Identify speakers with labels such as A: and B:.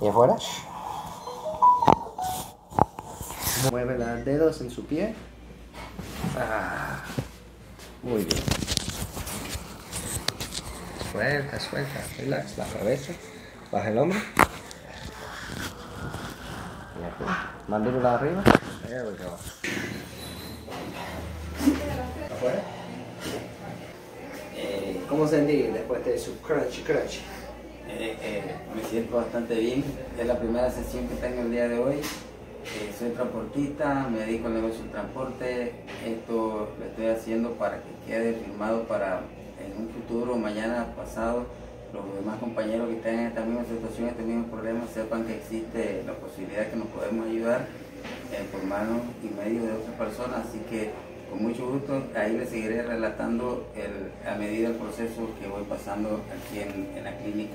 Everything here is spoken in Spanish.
A: ¿Y afuera? Mueve los dedos en su pie. Muy bien. Suelta, suelta. Relax la cabeza. Baja el hombro. Y aquí. Mandíbula arriba. There we go. ¿Afuera? ¿Cómo sentí después de su crunch?
B: Me siento bastante bien. Es la primera sesión que tengo el día de hoy. Soy transportista, me dedico al negocio del transporte. Esto lo estoy haciendo para que quede firmado para en un futuro, mañana, pasado, los demás compañeros que estén en esta misma situación, este mismo problema, sepan que existe la posibilidad que nos podemos ayudar por manos y medios de otras personas. Así que con mucho gusto ahí les seguiré relatando a medida del proceso que voy pasando aquí en la clínica.